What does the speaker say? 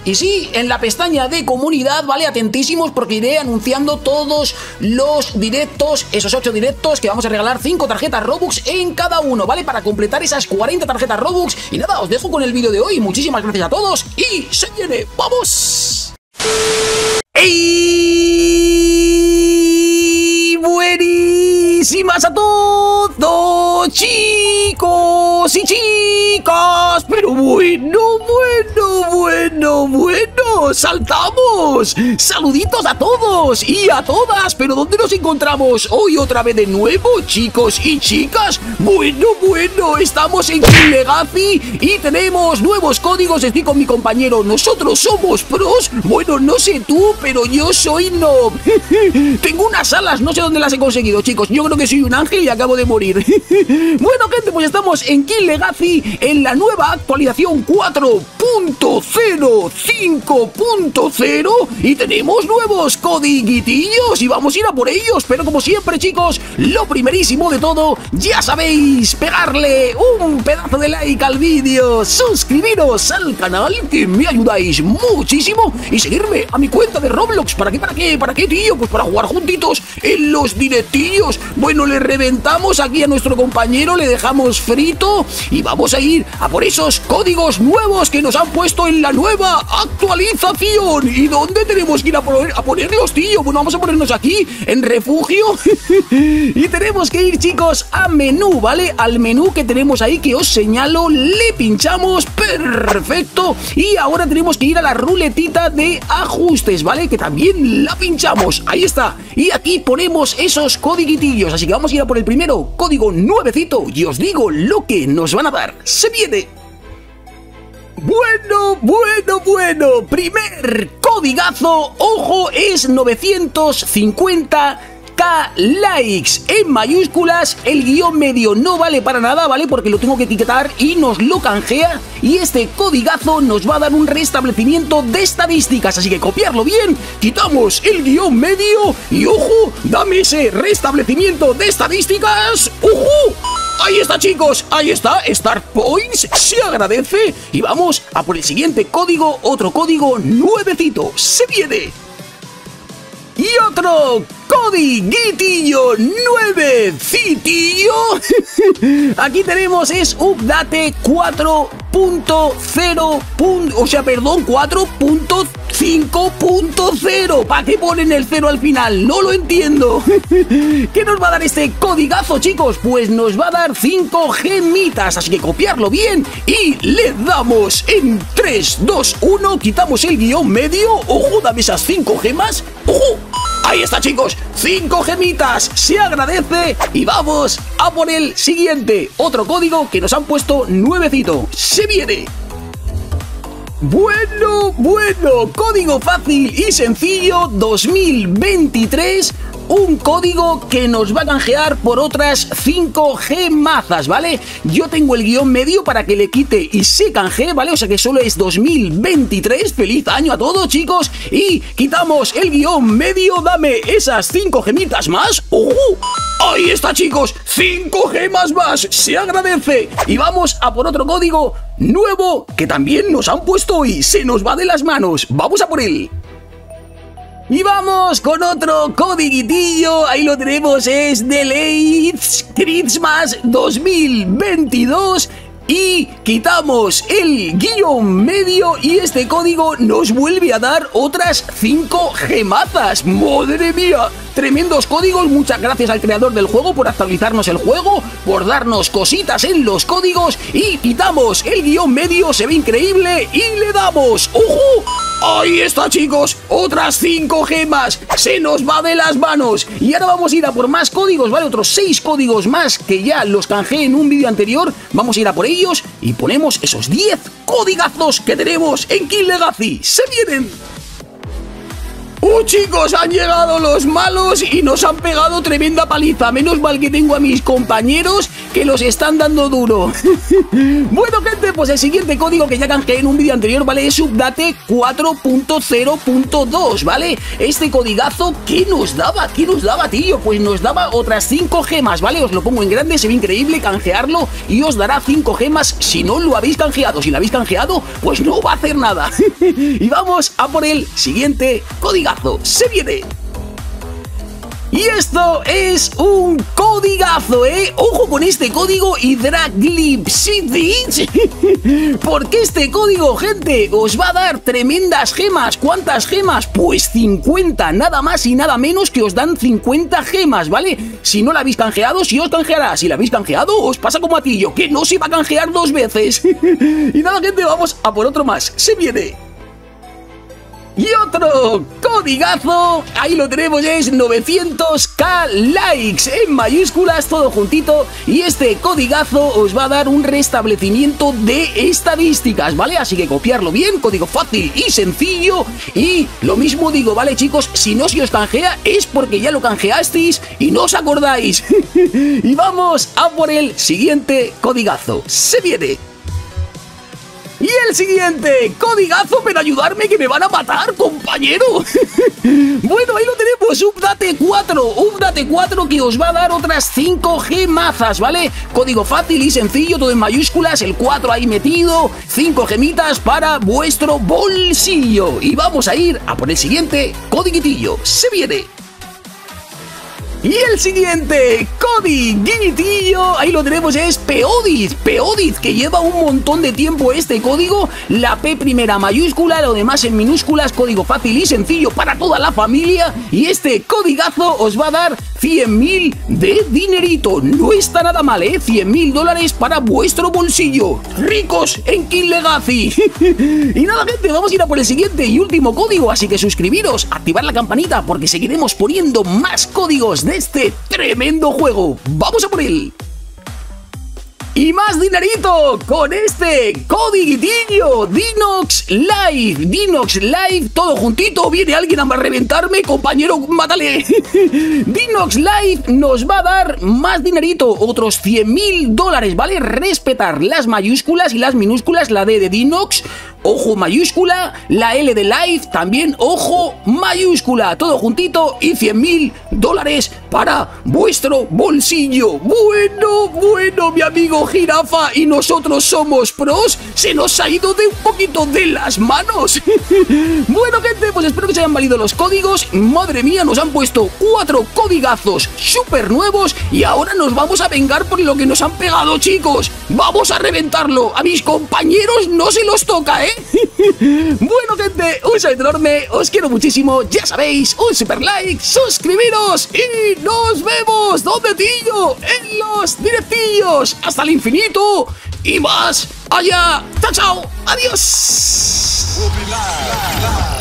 Y sí, en la pestaña de comunidad, ¿vale? Atentísimos porque iré anunciando todos los directos, esos 8 directos que vamos a regalar 5 tarjetas Robux en cada uno, ¿vale? Para completar esas 40 tarjetas Robux. Y nada, os dejo con el vídeo de hoy. Muchísimas gracias a todos y se viene. ¡Vamos! ¡Ey! Buenísimas a todos, chicos y chicas. Pero bueno, saltamos. Saluditos a todos y a todas. Pero ¿dónde nos encontramos hoy otra vez de nuevo, chicos y chicas? Bueno, estamos en King Legacy y tenemos nuevos códigos. Estoy con mi compañero. Nosotros somos pros. Bueno, no sé tú, pero yo soy noob. Tengo unas alas, no sé dónde las he conseguido, chicos. Yo creo que soy un ángel y acabo de morir. Bueno, gente, pues estamos en King Legacy en la nueva actualización 4.0, 5.0 y tenemos nuevos codiguitillos y vamos a ir a por ellos. Pero como siempre, chicos, lo primerísimo de todo, ya sabéis, pegarle un pedazo de like al vídeo, suscribiros al canal, que me ayudáis muchísimo, y seguirme a mi cuenta de Roblox. ¿Para qué, tío? Pues para jugar juntitos en los directillos. Bueno, le reventamos aquí a nuestro compañero, le dejamos frito y vamos a ir a por esos códigos nuevos que nos han puesto en la nueva actualización. ¿Y dónde tenemos que ir a ponerlos, tío? Bueno, vamos a ponernos aquí, en refugio. Y tenemos que ir, chicos, a menú, ¿vale? Al menú que tenemos ahí, que os señalo, le pinchamos, perfecto. Y ahora tenemos que ir a la ruletita de ajustes, ¿vale? Que también la pinchamos, ahí está. Y aquí ponemos esos codiguitillos, así que vamos a ir a por el primero, código nuevecito, y os digo lo que nos van a dar. ¡Se viene! Bueno, primer codigazo, ojo, es 950 likes en mayúsculas. El guión medio no vale para nada, ¿vale? Porque lo tengo que etiquetar y nos lo canjea. Y este codigazo nos va a dar un restablecimiento de estadísticas, así que copiarlo bien. Quitamos el guión medio y ojo, dame ese restablecimiento de estadísticas. ¡Ojo! Ahí está, chicos, ahí está, Star Points, se agradece. Y vamos a por el siguiente código, otro código nuevecito, se viene. Y otro codiguitillo nuevecitillo. Aquí tenemos es Update 4.0. O sea, perdón, 4.5.0. ¿Para qué ponen el 0 al final? No lo entiendo. ¿Qué nos va a dar este codigazo, chicos? Pues nos va a dar 5 gemitas. Así que copiarlo bien y le damos en 3, 2, 1. Quitamos el guión medio. Ojo, dame esas 5 gemas. Ojo. Ahí está, chicos, 5 gemitas, se agradece. Y vamos a por el siguiente, otro código que nos han puesto nuevecito, se viene. Bueno, código fácil y sencillo 2023, un código que nos va a canjear por otras 5 gemazas, ¿vale? Yo tengo el guión medio para que le quite y se canjee, ¿vale? O sea que solo es 2023, feliz año a todos, chicos. Y quitamos el guión medio, dame esas 5 gemitas más. Ahí está, chicos, 5 gemas más, se agradece. Y vamos a por otro código nuevo que también nos han puesto y se nos va de las manos. Vamos a por él. Y vamos con otro codiguitillo, ahí lo tenemos, es Delays Christmas 2022. Y quitamos el guión medio y este código nos vuelve a dar otras 5 gemazas. ¡Madre mía! Tremendos códigos, muchas gracias al creador del juego por actualizarnos el juego, por darnos cositas en los códigos. Y quitamos el guión medio, se ve increíble y le damos. ¡Ojo! Ahí está, chicos, otras 5 gemas, se nos va de las manos. Y ahora vamos a ir a por más códigos, ¿vale? Otros 6 códigos más que ya los canjeé en un vídeo anterior. Vamos a ir a por ellos y ponemos esos 10 codigazos que tenemos en King Legacy. ¡Se vienen! Chicos, han llegado los malos y nos han pegado tremenda paliza. Menos mal que tengo a mis compañeros que los están dando duro. Bueno, gente, pues el siguiente código que ya canjeé en un vídeo anterior, ¿vale? Es Update 4.0.2, ¿vale? Este codigazo, ¿qué nos daba? ¿Qué nos daba, tío? Pues nos daba otras 5 gemas, ¿vale? Os lo pongo en grande, se ve increíble, canjearlo y os dará 5 gemas si no lo habéis canjeado. Si lo habéis canjeado, pues no va a hacer nada. Y vamos a por el siguiente codigazo. ¡Se viene! Y esto es un codigazo, ¿eh? Ojo con este código Hydraglipsity. Porque este código, gente, os va a dar tremendas gemas. ¿Cuántas gemas? Pues 50, nada más y nada menos que os dan 50 gemas, ¿vale? Si no la habéis canjeado, si os canjeará. Si la habéis canjeado, os pasa como a ti, yo, que no se va a canjear 2 veces. Y nada, gente, vamos a por otro más. Se viene. Y otro codigazo, ahí lo tenemos, es 900k likes, en mayúsculas, todo juntito. Y este codigazo os va a dar un restablecimiento de estadísticas, ¿vale? Así que copiarlo bien, código fácil y sencillo. Y lo mismo digo, ¿vale, chicos? Si no se os canjea es porque ya lo canjeasteis y no os acordáis. Y vamos a por el siguiente codigazo. Se viene. Y el siguiente codigazo, pero ayudarme que me van a matar, compañero. Bueno, ahí lo tenemos, Update 4 que os va a dar otras 5 gemazas, ¿vale? Código fácil y sencillo, todo en mayúsculas, el 4 ahí metido, 5 gemitas para vuestro bolsillo. Y vamos a ir a por el siguiente codiguitillo. Se viene. Y el siguiente codiguitillo, ahí lo tenemos, es Peodiz, que lleva un montón de tiempo este código, la P primera mayúscula, lo demás en minúsculas, código fácil y sencillo para toda la familia, y este codigazo os va a dar 100.000 de dinerito, no está nada mal, ¿eh? 100.000 dólares para vuestro bolsillo, ricos en King Legacy. Y nada, gente, vamos a ir a por el siguiente y último código, así que suscribiros, activar la campanita porque seguiremos poniendo más códigos de este tremendo juego. ¡Vamos a por él! Y más dinerito con este codiguitillo Dinox Live, todo juntito. Viene alguien a reventarme, compañero, mátale. Dinox Live nos va a dar más dinerito, otros 100.000 dólares, ¿vale? Respetar las mayúsculas y las minúsculas, la D de Dinox, ojo mayúscula, la L de Live, también ojo mayúscula, todo juntito y 100.000 dólares para vuestro bolsillo. Bueno, mi amigo Jirafa y nosotros somos pros, se nos ha ido de un poquito de las manos. Bueno, gente, pues espero que os hayan valido los códigos. Madre mía, nos han puesto 4 codigazos súper nuevos y ahora nos vamos a vengar por lo que nos han pegado, chicos. Vamos a reventarlo. A mis compañeros no se los toca, ¿eh? Bueno, gente, un saludo enorme, os quiero muchísimo, ya sabéis, un super like, suscribiros y nos vemos, ¿dónde, tío? En los directillos, hasta el infinito y más allá. Chao, chao, adiós.